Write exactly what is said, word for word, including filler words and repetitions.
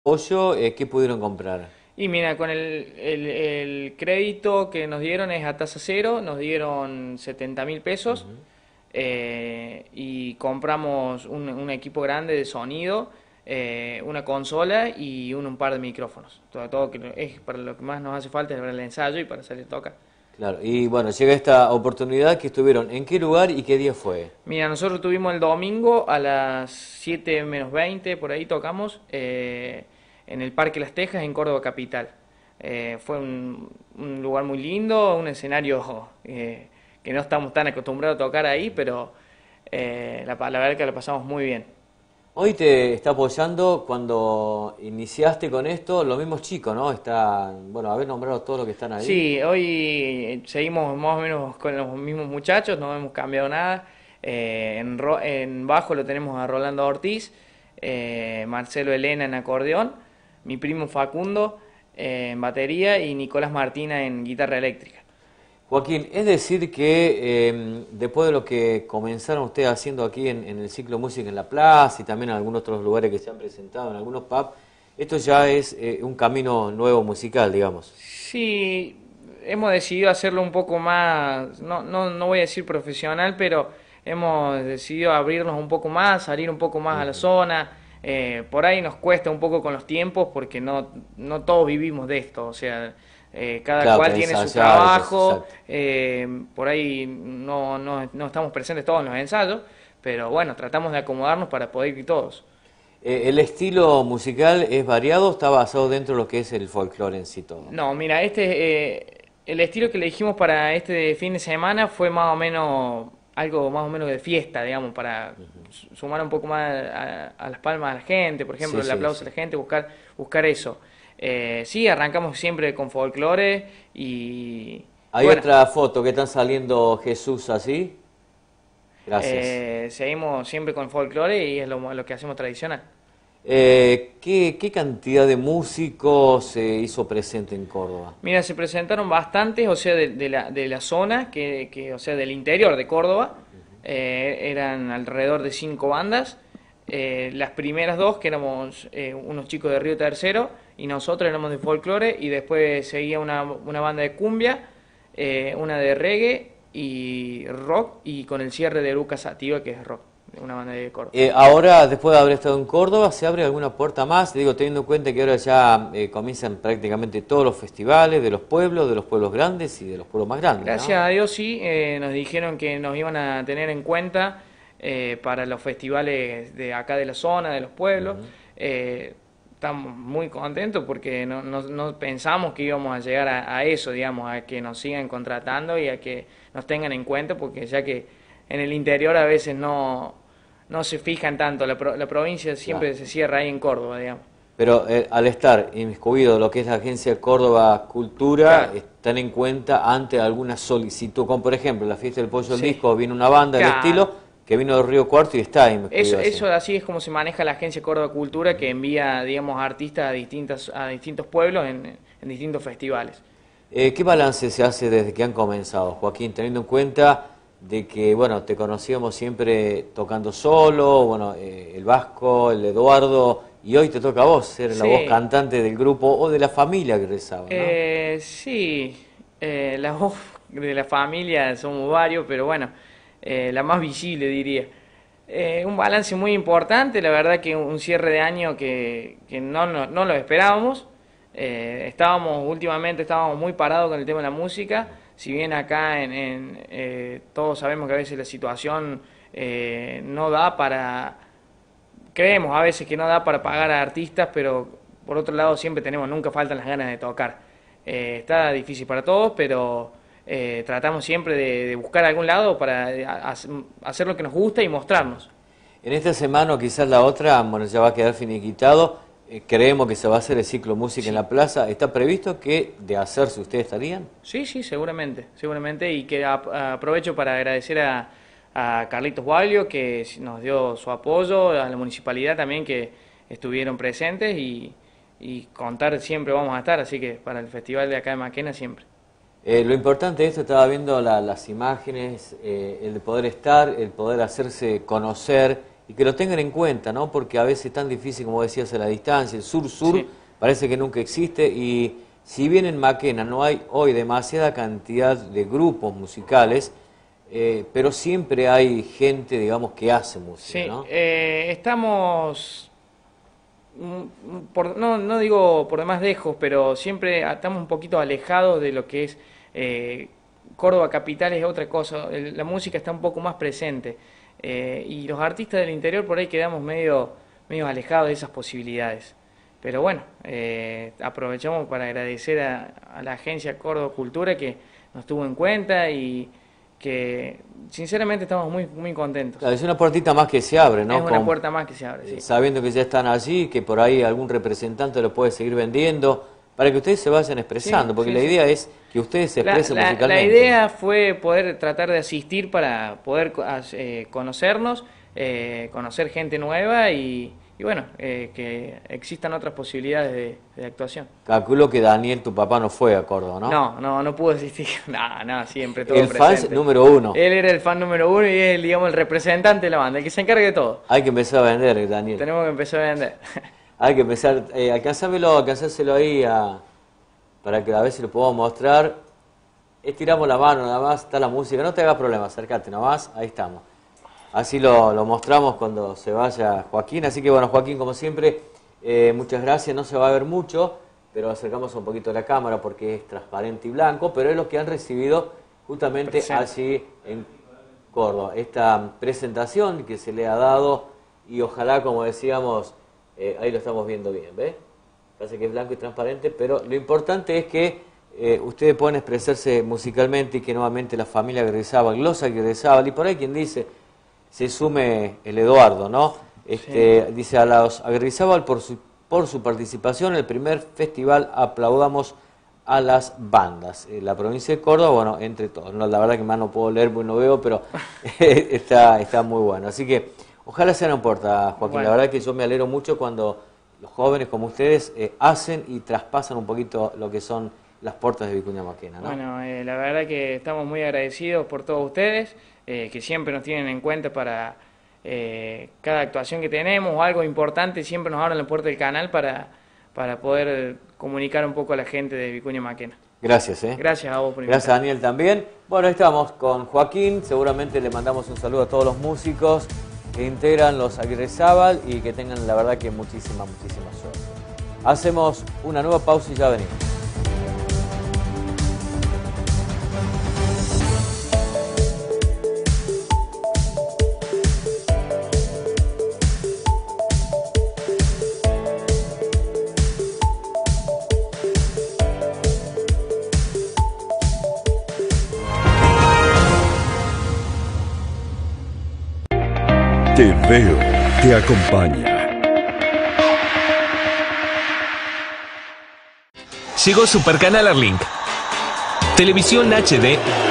apoyo, eh, ¿qué pudieron comprar? Y mira, con el, el- el crédito que nos dieron es a tasa cero, nos dieron setenta mil pesos Ujú. eh, y compramos un, un equipo grande de sonido, eh, una consola y un, un par de micrófonos. Todo, todo que es para lo que más nos hace falta es para el ensayo y para salir a tocar. Claro, y bueno, llega esta oportunidad que estuvieron, ¿en qué lugar y qué día fue? Mira, nosotros tuvimos el domingo a las siete menos veinte, por ahí tocamos, eh, en el Parque Las Tejas, en Córdoba Capital. Eh, fue un, un lugar muy lindo, un escenario eh, que no estamos tan acostumbrados a tocar ahí, pero eh, la, la verdad que lo pasamos muy bien. Hoy te está apoyando cuando iniciaste con esto, los mismos chicos, ¿no? Están, bueno, haber nombrado todos los que están ahí. Sí, hoy seguimos más o menos con los mismos muchachos, no hemos cambiado nada. Eh, en, ro- en bajo lo tenemos a Rolando Ortiz, eh, Marcelo Elena en acordeón, mi primo Facundo eh, en batería y Nicolás Martina en guitarra eléctrica. Joaquín, es decir que eh, después de lo que comenzaron ustedes haciendo aquí en, en el ciclo Música en la Plaza y también en algunos otros lugares que se han presentado, en algunos pubs, esto ya es eh, un camino nuevo musical, digamos. Sí, hemos decidido hacerlo un poco más, no, no, no voy a decir profesional, pero hemos decidido abrirnos un poco más, salir un poco más a la Ujú. zona. Eh, por ahí nos cuesta un poco con los tiempos porque no, no todos vivimos de esto, o sea, eh, cada Claro, cual que tiene su ensayar, eso es trabajo, exacto. eh, por ahí no, no, no estamos presentes todos en los ensayos, pero bueno, tratamos de acomodarnos para poder ir todos. Eh, ¿el estilo musical es variado, está basado dentro de lo que es el folclore en sí todo? No, mira, este, eh, el estilo que elegimos para este fin de semana fue más o menos algo más o menos de fiesta, digamos, para su- sumar un poco más a, a las palmas a la gente, por ejemplo, Sí, el sí, aplauso a sí. la gente, buscar, buscar eso. Eh, sí, arrancamos siempre con folclore y, y Hay bueno, otra foto que están saliendo Jesús así. Gracias. eh, seguimos siempre con folclore y es lo, lo que hacemos tradicional. Eh, ¿qué, qué cantidad de músicos se hizo presente en Córdoba? Mira, se presentaron bastantes, o sea, de, de la, de la zona, que, que, o sea, del interior de Córdoba. Eh, eran alrededor de cinco bandas. Eh, las primeras dos, que éramos eh, unos chicos de Río Tercero, y nosotros éramos de folclore, y después seguía una, una banda de cumbia, eh, una de reggae y rock, y con el cierre de Eruca Sativa, que es rock, una banda de Córdoba. Eh, ahora, después de haber estado en Córdoba, ¿se abre alguna puerta más? Digo, teniendo en cuenta que ahora ya eh, comienzan prácticamente todos los festivales de los pueblos, de los pueblos grandes y de los pueblos más grandes, Gracias ¿no? a Dios sí, eh, nos dijeron que nos iban a tener en cuenta eh, para los festivales de acá de la zona, de los pueblos. Ujú. Eh, estamos muy contentos porque no, no- no pensamos que íbamos a llegar a, a eso, digamos, a que nos sigan contratando y a que nos tengan en cuenta, porque ya que en el interior a veces no, no se fijan tanto, la, pro- la provincia Claro. siempre se cierra ahí en Córdoba, digamos. Pero eh, al estar inmiscuido lo que es la Agencia Córdoba Cultura, Claro, están en cuenta ante alguna solicitud, como por ejemplo la fiesta del Pollo del sí, Disco, vino una banda del claro. estilo que vino de Río Cuarto y está Eso, inmiscuido así. eso así es como se maneja la agencia Córdoba Cultura, que envía, digamos, artistas a distintas, a distintos pueblos en, en distintos festivales. Eh, ¿qué balance se hace desde que han comenzado, Joaquín, teniendo en cuenta de que, bueno, te conocíamos siempre tocando solo, bueno, eh, el Vasco, el Eduardo, y hoy te toca a vos ser la voz Sí, cantante del grupo o de la familia que rezaba, ¿no? eh, sí, eh, la voz de la familia somos varios, pero bueno, eh, la más visible diría. Eh, un balance muy importante, la verdad que un cierre de año que, que no, no, no lo esperábamos. Eh, estábamos, últimamente estábamos muy parados con el tema de la música, si bien acá en, en, eh, todos sabemos que a veces la situación eh, no da para, creemos a veces que no da para pagar a artistas, pero por otro lado siempre tenemos, nunca faltan las ganas de tocar. Eh, está difícil para todos, pero eh, tratamos siempre de, de buscar algún lado para eh, ha- hacer lo que nos gusta y mostrarnos. En esta semana o quizás la otra, bueno, ya va a quedar finiquitado, eh, creemos que se va a hacer el ciclo Música en Sí, la Plaza, ¿está previsto que de hacerse ustedes estarían? sí, sí, seguramente, seguramente. Y que ap- aprovecho para agradecer a, a Carlitos Guaglio, que nos dio su apoyo, a la municipalidad también, que estuvieron presentes y, y contar siempre vamos a estar, así que para el festival de acá de Maquena siempre. Eh, lo importante de esto, estaba viendo la- las imágenes, eh, el de poder estar, el poder hacerse conocer y que lo tengan en cuenta, ¿no? Porque a veces es tan difícil, como decías, a la distancia, el sur-sur sí. parece que nunca existe, y si bien en Maquena no hay hoy demasiada cantidad de grupos musicales, eh, pero siempre hay gente, digamos, que hace música, sí, ¿no? Eh, estamos... Por, no, no digo por demás lejos, pero siempre estamos un poquito alejados de lo que es eh, Córdoba capital. Es otra cosa, el, la música está un poco más presente, eh, y los artistas del interior por ahí quedamos medio, medio alejados de esas posibilidades. Pero bueno, eh, aprovechamos para agradecer a, a la agencia Córdoba Cultura, que nos tuvo en cuenta y que sinceramente estamos muy muy contentos. Claro, es una puertita más que se abre, ¿no? Es una Con, puerta más que se abre, sí. Sabiendo que ya están allí, que por ahí algún representante lo puede seguir vendiendo, para que ustedes se vayan expresando, sí, porque sí, la idea sí. es que ustedes se expresen la, la, musicalmente. La idea fue poder tratar de asistir para poder eh, conocernos, eh, conocer gente nueva y... Y bueno, eh, que existan otras posibilidades de, de actuación. Calculo que Daniel, tu papá, no fue a Córdoba, ¿no? No, no, no pudo asistir. No, no, siempre todo el presente. fan número uno. Él era el fan número uno y es, digamos, el representante de la banda, el que se encarga de todo. Hay que empezar a vender, Daniel. Tenemos que empezar a vender. Hay que empezar, eh, alcanzámelo, alcanzárselo ahí a, para que a ver si lo podemos mostrar. Estiramos la mano nada más, está la música. No te hagas problema, acércate nada más, ahí estamos. Así lo, lo mostramos cuando se vaya Joaquín. Así que bueno, Joaquín, como siempre, eh, muchas gracias. No se va a ver mucho, pero acercamos un poquito la cámara porque es transparente y blanco, pero es lo que han recibido justamente Presente. allí en Córdoba. Esta presentación que se le ha dado y ojalá, como decíamos, eh, ahí lo estamos viendo bien, ¿ves? Parece que es blanco y transparente, pero lo importante es que eh, ustedes pueden expresarse musicalmente y que nuevamente la familia Aguirrezábal, Glosa Aguirrezábal, y por ahí quien dice... se sume el Eduardo, ¿no? Este, sí. Dice a los Aguirrezábal por su, por su participación en el primer festival Aplaudamos a las Bandas. En la provincia de Córdoba, bueno, entre todos. No, la verdad que más no puedo leer porque no veo, pero está, está muy bueno. Así que ojalá se no puerta, Joaquín. Bueno. La verdad que yo me alegro mucho cuando los jóvenes como ustedes eh, hacen y traspasan un poquito lo que son las puertas de Vicuña Maquena, ¿no? Bueno, eh, la verdad que estamos muy agradecidos por todos ustedes, eh, que siempre nos tienen en cuenta para eh, cada actuación que tenemos o algo importante, siempre nos abren la puerta del canal para, para poder comunicar un poco a la gente de Vicuña Maquena. Gracias, ¿eh? Gracias a vos por Gracias a Daniel también. Bueno, ahí estamos con Joaquín, seguramente le mandamos un saludo a todos los músicos que integran los Aguirrezábal y que tengan la verdad que muchísima, muchísima suerte. Hacemos una nueva pausa y ya venimos. Te veo, te acompaña. Llegó Supercanal Arlink. Televisión H D